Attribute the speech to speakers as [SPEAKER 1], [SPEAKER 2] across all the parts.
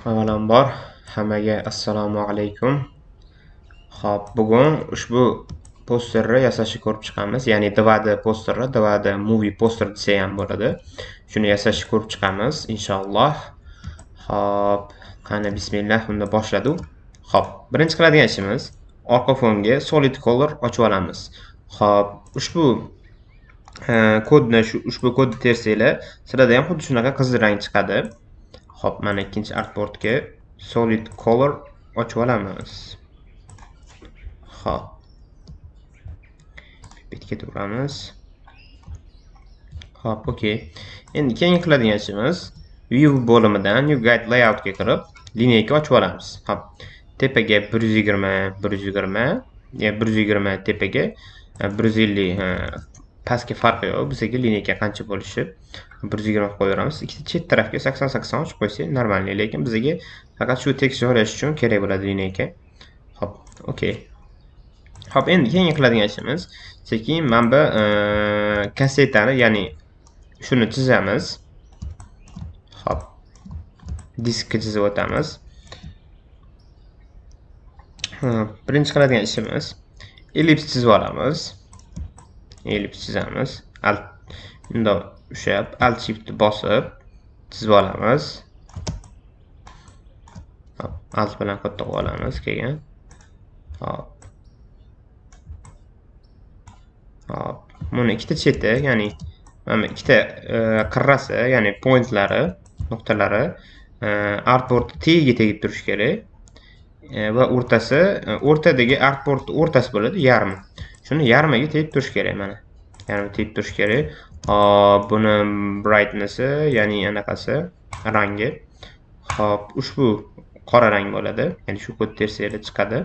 [SPEAKER 1] Avvalambor hammaga assalomu alaykum. Xo'p, bugun ushbu posterni yasashni ko'rib chiqamiz. Ya'ni 2D posterni, 2D movie poster desa ham bo'ladi. Shuni yasashni ko'rib chiqamiz inshaalloh. Xo'p, qani bismillah, unda boshladik. Xo'p, birinchi qiladigan ishimiz orqa fonga solid color ochib olamiz. Xo'p, ushbu kodni tersanglar, sizlarda ham xuddi shunaqa qizil rang chiqadi. Xo'p, mana ikkinchi artboardga solid color ochib olamiz. Xo'p. Bitga turamiz. Xo'p, okey. Endi keyin qiladigan ishimiz view bo'limidan new guide layout ga kirib, lineyka ochib olamiz. Xo'p. Tepaga 120, 120, ya 120 tepaga 150 pastga farqi yo'q. Bizga lineyka qancha bo'lishi 120 qo'yaveramiz. Ikkita chet tarafga 80 ochib qo'ysak normalniy, lekin bizga faqat shu tekst joylash uchun kerak bo'ladi lineyka. Xo'p, okey. Xo'p, endi keyin qiladigan ishimiz sekin mana bu kassetani, ya'ni shuni chizamiz. Xo'p. Diskka chizib o'tamiz. Birinchi qiladigan ishimiz ellips chizib olamiz. Ellips chizamiz. Bundoq ushlab, alt shift bosib chizib olamiz. Hop, alt bilan katta qilib olamiz keyin. Hop. Hop, buni ikkita cheti, ya'ni mana ikkita qirrasi, ya'ni pointlari, nuqtalari artboard tagiga tegib turishi kerak. Va o'rtadagi artboard o'rtasi bo'ladi, yarmi. Shuni yarmiga tegib turishi kerak mana. Yarmi tegib turishi kerak. Hop, buni brightness'i, ya'ni anaqasi rangi. Hop, ushbu qora rang bo'ladi. Ya'ni shu kod tersanglar chiqadi.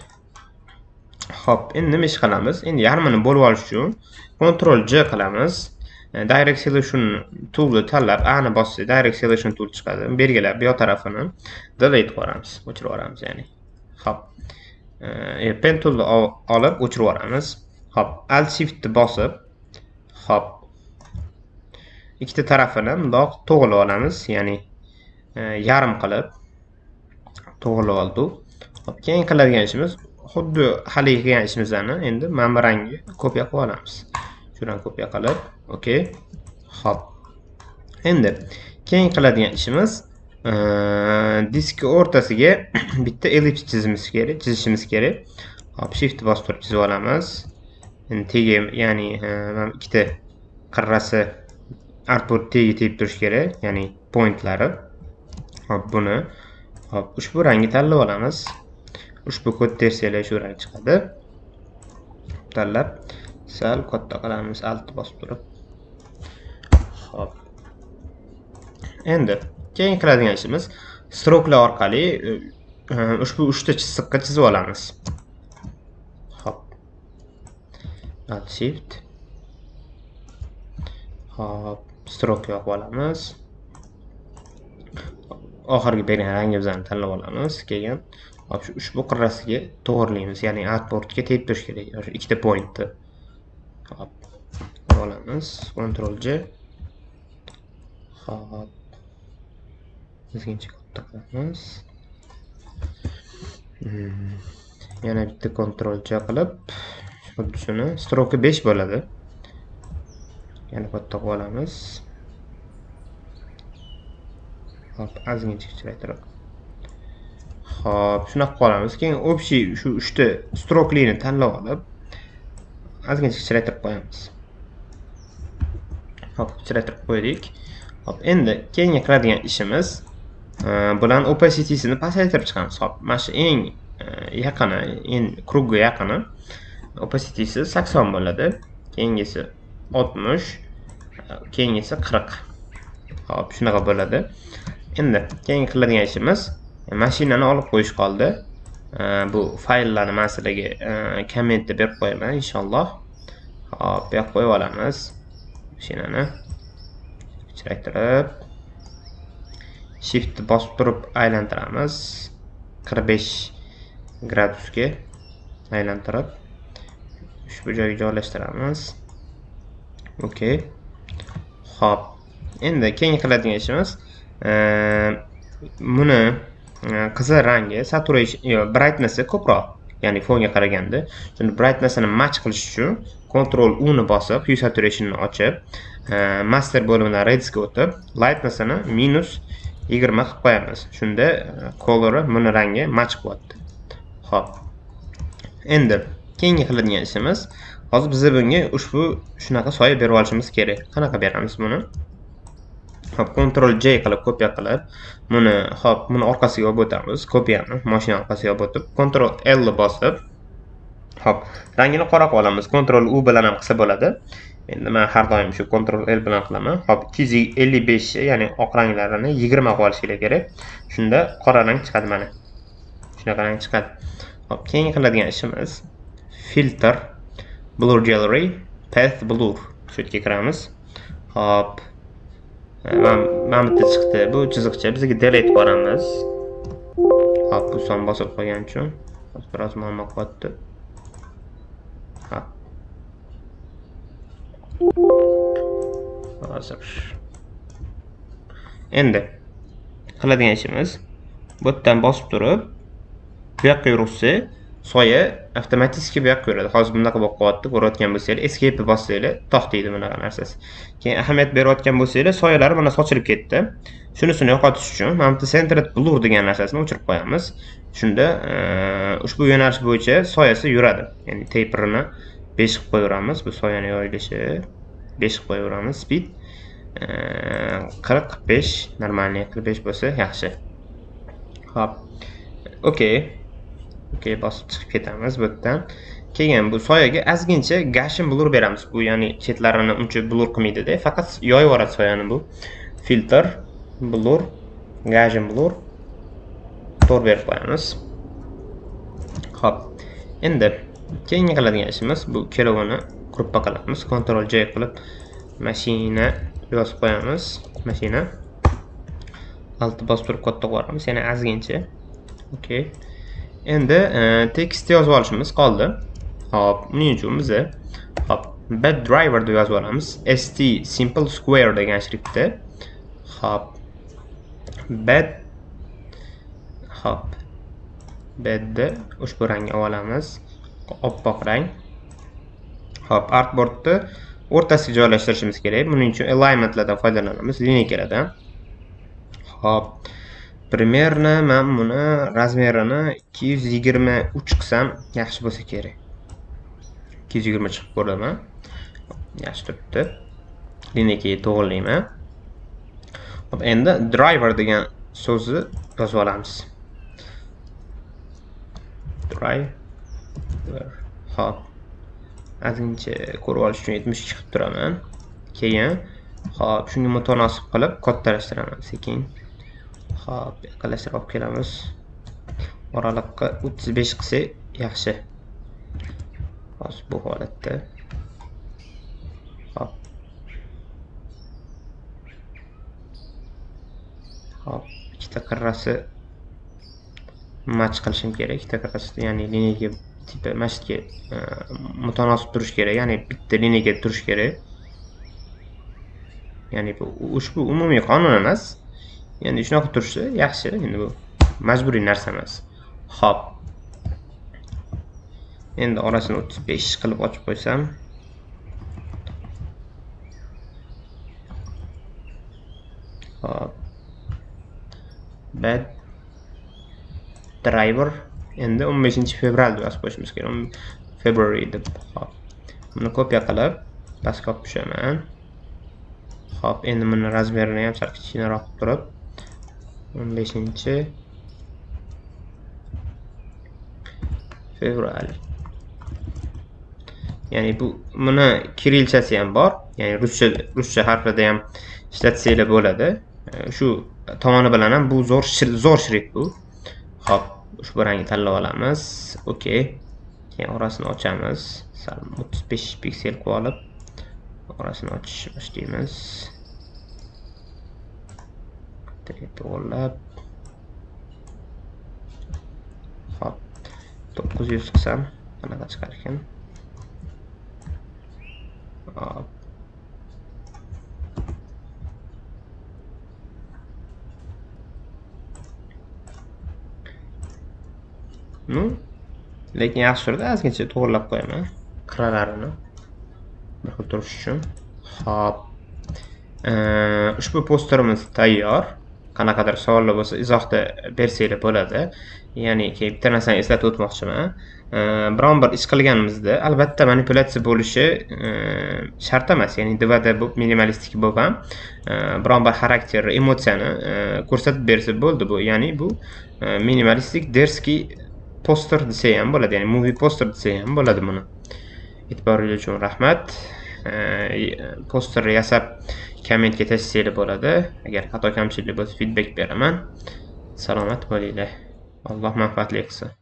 [SPEAKER 1] Hop, endi nima ish qilamiz? Endi yarmini bo'lib olish uchun Ctrl J qilamiz. Direct Selection toolni tanlab, A ni bossak Direct Selection tool chiqadi. Belgilab bu tarafini delete qilamiz, o'chirib yuboramiz ya'ni. Hop. Pen toolni olib o'chirib yuboramiz. Hop, Alt Shift bosib, hop. Ikkita tarafini bundoq to'g'rilab olamiz, ya'ni yarim qilib to'g'rilab oldik. Hop, keyin qiladigan ishimiz xuddi hali qilgan ishimizni endi mana bu rangga kopiya qilib olamiz. Shuni kopiya qilib, okey. Hop. Endi keyin qiladigan ishimiz disk o'rtasiga bitta ellips chizishimiz kerak. Hop, shift bosib turib chizib olamiz. Endi tegi, ya'ni ikkita qirrasi artboard tagiga tegib turishi kerak, ya'ni pointlari. Hop, buni hop ushbu rangni tanlab olamiz. Ushbu kod tersanglar shu rang chiqadi. Tanlab sal katta qilamiz, alt bosib turib. Hop. Endi keyin qiladigan ishimiz strokelar orqali ushbu 3 ta chiziqqa chizib olamiz. Hop. Alt shift. Hop, stroke yoqib olamiz. Oxirgi bergan rangimizni tanlab olamiz. Keyin hop, ushbu qirrasiga to'g'rilaymiz, ya'ni artboardga tegib turishi kerak, o'sha ikkita pointni. Hop, olamiz, Ctrl J. Hop. Bizga katta qilamiz. Yana bitta Ctrl J qilib, xuddi shuni stroke 5 bo'ladi. Yana katta qilib olamiz. Hop, ozgina kichikroq. Hop, shunaqa qolamiz. Keyin общий shu 3 ta strokelarni tanlab olib, ozgina kichikroq qo'yamiz. Hop, kichikroq qo'ydik. Hop, endi keyingi qiladigan ishimiz bulan opacity'sini pasaytirib chiqamiz. Hop, mana shu eng yaqini, eng krugga yaqini opacity'si 80 bo'ladi. Keyingisi 60, keyingisi 40. Hop, shunaqa bo'ladi. Endi keyin qiladigan ishimiz mashinani olib qo'yish qoldi. Bu fayllarni masalaga kommentda berib qo'yaman inshaalloh. Hop, bu yoqqa qo'yib olamiz. Mashinani kichiktirib, shift bosib turib aylantiramiz. 45 gradusga aylantirib ushbu joyga joylashtiramiz. Okey. Hop. Endi keyin qiladigan ishimiz buni qizil rangi saturation brightness'i ko'proq, ya'ni fonga qaraganda. Shunda brightness'ini match qilish uchun Ctrl U ni bosib, hue saturation'ni ochib, master bo'limidan redsga o'tib, lightness'ini -20 qilib qo'yamiz. Shunda color'i buni rangi match qilyapti. Xo'p. Endi keyingi qiladigan ishimiz, hozir biz bunga ushbu shunaqa soya berib olishimiz kerak. Qanaqa beramiz buni? Hop, Ctrl J qilib kopiya qilib, buni orqasiga olib o'tamiz. Kopiyani mashina orqasiga olib o'tib, Ctrl L bosib, hop, rangini qora qilib olamiz. Ctrl U bilan ham qilsa bo'ladi. Endi men har doim shu Ctrl L bilan qilaman. Hop, 255, ya'ni oq ranglarini 20 qilib olish kerak. Shunda qora rang chiqadi mana. Shunaqa rang chiqadi. Hop, keyingi qiladigan ishimiz filter, blur gallery, path blur. Shu yerga kiramiz. Hop, mana bitta chiqdi. Bu chiziqcha bizga delete boramiz. Hop, bu son bosib qo'ygan uchun biroz muammo qilyapti. Hop. Hozir. Endi qiladigan ishimiz bu yerdan bosib turib, bu yoqqa yursa, soya avtomatik bu yoqqa yuradi. Hozir bunaqa bo'lib qolyapti. Ko'rayotgan bo'lsangiz, escape bossanglar, to'xtaydi bunaqa narsasi. Keyin ahamiyat berayotgan bo'lsangiz, soyalar mana sochilib ketdi. Shunisini yo'qotish uchun mana bu centered blur degan narsasini o'chirib qo'yamiz. Shunda ushbu yo'nalish bo'yicha soyasi yuradi. Ya'ni taperni 5 qilib qo'yamiz. Bu soyani yoyilishi 5 qilib qo'yamiz. Speed 40-45, normalniy 45 bo'lsa yaxshi. Hop. Okey, bosib chiqib ketamiz bu yerdan. Keyin bu soyaga ozgincha gashim blur beramiz. Bu ya'ni chetlarini uncha blur qilmaydi-da, faqat yoyib yuboradi soyani bu. Filter, blur, gashim blur to'r berib qo'yamiz. Xo'p. Endi keyingi qiladigan ishimiz bu kelovini gruppa qilamiz. Ctrl J qilib mashina yozib qo'yamiz. Mashina alt bosib turib katta qilamiz, ya'ni ozgincha. Okey. Endi tekst yozib olishimiz qoldi. Hop, buning uchun biz bad driver deb yozib olamiz. ST simple square degan shriftda. Hop. Badda ushbu rangni olamiz. Oppoq rang. Hop, artboardni o'rtasiga joylashtirishimiz kerak. Buning uchun alignmentlardan foydalanamiz, lineykalardan. Hop. Примерно men buni razmerini 223 qilsam yaxshi bo'lsa kerak. 220 chiqib ko'raman. Yaxshi turibdi. Lineykaga to'g'rilayman. Hop, endi driver degan so'zni yozib olamiz. Driver. Hop. Ozgincha ko'rib olish uchun 72 qilib turaman. Keyin hop, shunga mutanosib qilib kattalashtiraman sekin. Hop, yaqinlashtirib olib kelamiz. Oraliqqa 35 qilsak yaxshi. Hozir bu holatda. Hop. Hop, ikkita qirrasi match qilishim kerak. Ikkita qirrasi, ya'ni lineyaga tipi mashitga mutanosib turish kerak, ya'ni bitta lineyaga turish kerak. Ya'ni bu ushbu umumiy qonun emas. Ya'ni shunaqa tursa yaxshi, endi bu majburiy narsa emas. Hop. Endi orasini 35 qilib ochib qo'ysam. Hop. Bad driver. Endi 15-fevral deb yozib qo'yishimiz kerak. February deb. Hop. Buni kopiya qilib pastga olib tushaman. Hop, endi buni razmerini ham sal kichikroq qilib turib 15-fevral. Ya'ni buni kirillchasi ham bor. Ya'ni ruscha harfida ham ishlatsanglar bo'ladi. Shu tomoni bilan ham bu zo'r shrift bu. Hop, ushbu rangni tanlab olamiz. Okey. Keyin orasini ochamiz. Sal 35 piksel qilib olib orasini ochish boshlaymiz. To'g'rilab. Hop. 900 qilsam qanaqa chiqar ekan? Hop. Ну, lekin yaxshiroq ozgincha to'g'rilab qo'yaman qirralarini bir xil turish uchun. Xo'p. Ushbu posterimiz tayyor. Qanaqadir savollar bo'lsa izohda bersanglar bo'ladi. Ya'ni bitta narsani eslatib o'tmoqchiman. Biron bir ish qilganimizda albatta manipulyatsiya bo'lishi shart emas. Ya'ni DVD bu minimalistik bo'lib ham biron bir xarakter, emotsiyani ko'rsatib bersa bo'ldi bu. Ya'ni bu minimalistik derskiy poster desa ham bo'ladi. Ya'ni movie poster desa ham bo'ladi buni. E'tiboringiz uchun rahmat. Poster yasab kommentga tashlasanglar bo'ladi. Agar xato kamchilik bo'lsa feedback beraman. Salomat bo'linglar. Alloh manfaatli qilsin.